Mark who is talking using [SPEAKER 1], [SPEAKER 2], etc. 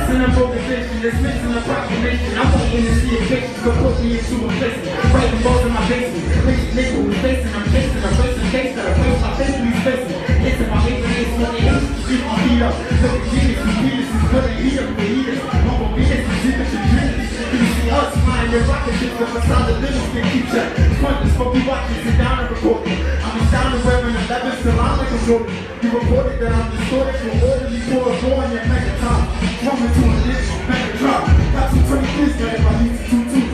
[SPEAKER 1] Busting up organization, dismissing the proclamation. I'm waiting to see a picture to put me into a place. Writing balls in my basement. Rich nigga who's facing, I'm chasing a racing case that I place my face through facing. It's my favorite ace when they hate to keep my feet up. Look at genius, you Venus is putting heat up the heaters. Humble Venus is deep as dreams. You see us flying in rocket ships, the facade of living can keep check. Pointless for me watching, sit down and record it. I'm down and wearing 11, still I'm like a Jordan. You reported that I'm distorted from orderly for a boy in your mega top. Coming to a ditch, mega drop. Got 223s, got it by least 2-2.